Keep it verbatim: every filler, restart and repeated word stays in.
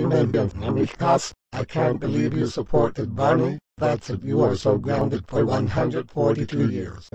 against Because I can't believe you supported Barney. That's it, you are so grounded for one hundred forty-two years.